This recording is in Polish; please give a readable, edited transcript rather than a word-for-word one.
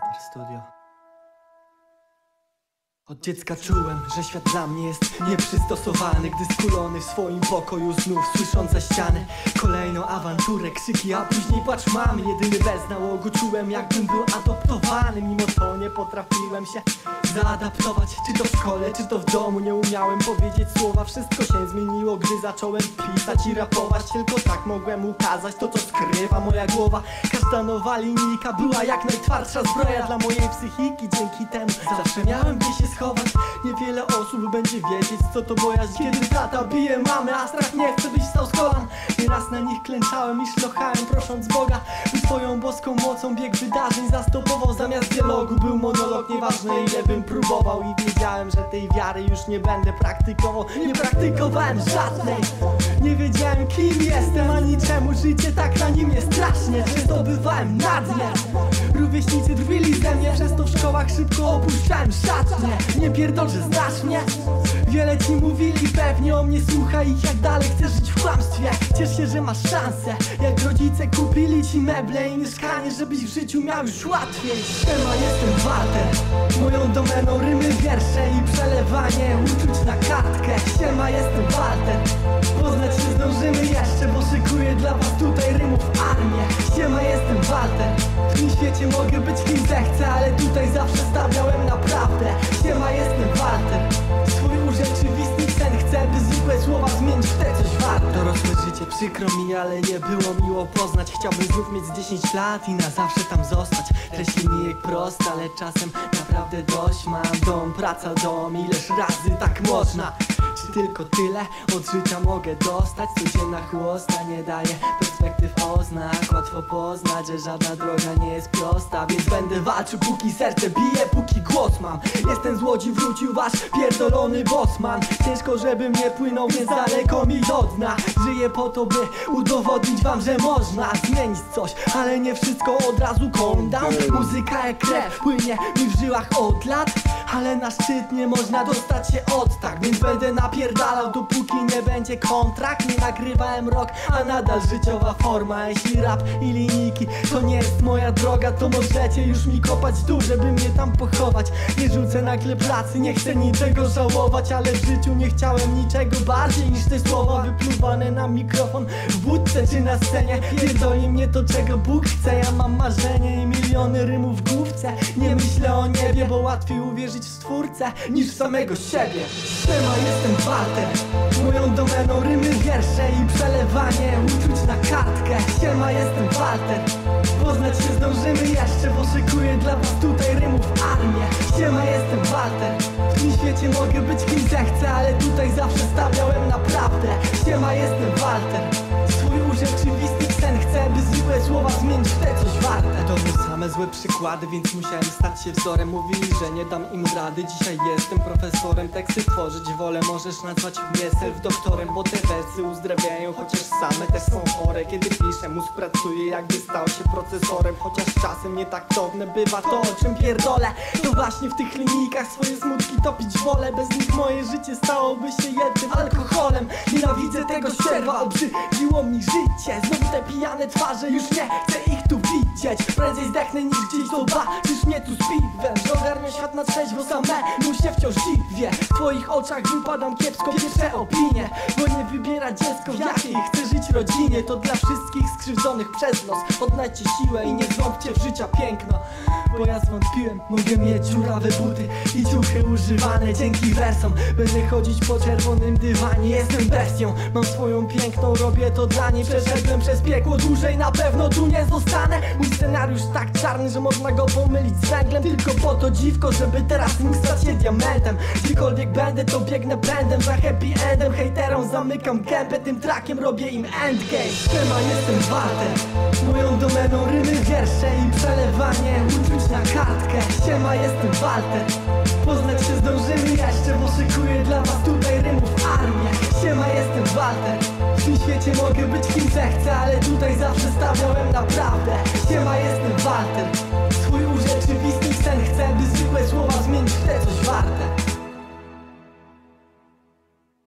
Walter Studio. Od dziecka czułem, że świat dla mnie jest nieprzystosowany, gdy skulony w swoim pokoju znów słysząc za ściany kolejną awanturę, krzyki, a później płacz mamy. Jedyny bez nałogu czułem, jakbym był adoptowany. Mimo to nie potrafiłem się zaadaptować, czy to w szkole, czy to w domu. Nie umiałem powiedzieć słowa, wszystko się zmieniło, gdy zacząłem pisać i rapować. Tylko tak mogłem ukazać to, co skrywa moja głowa. Każda nowa linijka była jak najtwardsza zbroja dla mojej psychiki. Dzięki temu zawsze miałem gdzie się schować. Niewiele osób będzie wiedzieć, co to bojaźń, kiedy tata bije mamy, a strach nie chce byś stał z kolan. Nieraz na nich klęczałem i szlochałem, prosząc Boga, by swoją boską mocą bieg wydarzeń zastopował. Zamiast dialogu był monolog, nieważne ile bym próbował. I wiedziałem, że tej wiary już nie będę praktykował. Nie praktykowałem żadnej. Nie wiedziałem, kim jestem, ani czemu życie tak na nim jest strasznie. Zdobywałem nadmiar. Rówieśnicy drwili ze mnie, przez to w szkołach szybko opuszczałem szatnię. Nie pierdol, że znasz mnie. Wiele ci mówili, pewnie o mnie słuchaj ich, jak dalej chcesz żyć w kłamstwie. Ciesz się, że masz szansę, jak rodzice kupili ci meble i mieszkanie, żebyś w życiu miał już łatwiej. Siema, jestem Walter, moją domeną rymy, wiersze i przelewanie uczuć na kartkę. Siema, jestem Walter, poznać się zdążymy jeszcze, bo szykuję dla was tutaj rymów armię. Siema, jestem Walter, w tym świecie mogę być kim zechcę, ale tutaj zawsze stawiałem naprawdę. Siema, jestem Walter, swój urzeczywistnić sen chcę, by zwykłe słowa zmienić w te coś warte. Dorosłe życie przykro mi, ale nie było miło poznać. Chciałbym znów mieć 10 lat i na zawsze tam zostać. Treść linijek prosta, ale czasem naprawdę dość. Mam dom, praca, dom, ileż razy tak można? Czy tylko tyle od życia mogę dostać? Codzienna chłosta nie daje perspektyw oznak. Łatwo poznać, że żadna droga nie jest prosta, więc będę walczył, póki serce bije, póki głos mam. Jestem z Łodzi, wrócił wasz pierdolony bossman. Ciężko, żebym nie płynął, więc daleko mi do dna. Żyję po to, by udowodnić wam, że można zmienić coś, ale nie wszystko od razu calm down. Muzyka jak krew płynie mi w żyłach od lat, ale na szczyt nie można dostać się od tak. Więc będę napierdalał, dopóki nie będzie kontrakt. Nie nagrywałem rok, a nadal życiowa forma. Jeśli rap i linijki to nie jest moja droga, to możecie już mi kopać dół, żeby mnie tam pochować. Nie rzucę nagle pracy, nie chcę niczego żałować, ale w życiu nie chciałem niczego bardziej niż te słowa wypluwane na mikrofon w budce czy na scenie. Pierdoli mnie to, czego Bóg chce. Ja mam marzenie i miliony rymów w główce. Nie myślę o niebie, bo łatwiej uwierzyć w Stwórcę niż w samego siebie. Siema, jestem Walter, moją domeną rymy, wiersze i przelewanie uczuć na kartkę. Siema, jestem Walter, poznać się zdążymy jeszcze, bo szykuję dla was tutaj rymów armię. Siema, jestem Walter, w tym świecie mogę być kim zechcę, ale tutaj zawsze stawiałem naprawdę. Siema, jestem Walter, swój urzeczywistnić sen chcę, by zwykłe słowa zmienić w te coś warte. To były same złe przykłady, więc musiałem stać się wzorem. Mówili, że nie dam im rady, dzisiaj jestem profesorem. Teksty tworzyć wolę, możesz nazwać mnie self-doktorem, bo te wersy uzdrawiają, chociaż same też są chore. Kiedy piszę, mózg pracuje, jakby stał się procesorem. Chociaż czasem nietaktowne bywa to, o czym pierdolę, to właśnie w tych linijkach swoje smutki topić wolę. Bez nich moje życie stałoby się jednym alkoholem. Nienawidzę tego ścierwa, obrzydziło mi życie. Znowu te pijane twarze, już nie chcę ich tu widzieć. Prędzej zdechnę niż gdzieś zobaczysz mnie tu z piwem. Że ogarnia świat na trzeźwo, samemu się wciąż dziwię. W twoich oczach wypadam kiepsko, pierwsze opinie, bo nie wybiera dziecko, w jakiej chce żyć rodzinie. To dla wszystkich skrzywdzonych przez nos. Odnajdźcie siłę i nie zwątpcie w życia piękno, bo ja zwątpiłem. Mogę mieć dziurawe buty i ciuchy używane. Dzięki wersom będę chodzić po czerwonym dywanie. Jestem bestią, mam swoją piękną, robię to dla niej. Przeszedłem przez piekło, dłużej na pewno tu nie zostanę. Mój scenariusz tak czarny, że można go pomylić z węglem. Tylko po to dziwko, żeby teraz nim stać się diamentem. Gdziekolwiek będę, to biegnę pędem za happy endem. Hejterom zamykam gębę, tym trackiem robię im endgame. Siema, jestem Walter, moją domeną rymy, wiersze i przelewanie uczuć na kartkę. Siema, jestem Walter, poznać się zdążymy jeszcze, bo szykuję dla was tutaj rymów armię. Siema, jestem Walter, w tym świecie mogę być kim zechcę, ale tutaj zawsze stawiałem naprawdę. Siema, jestem Walter, swój urzeczywistnić sen chcę, by zwykłe słowa zmienić w te coś warte.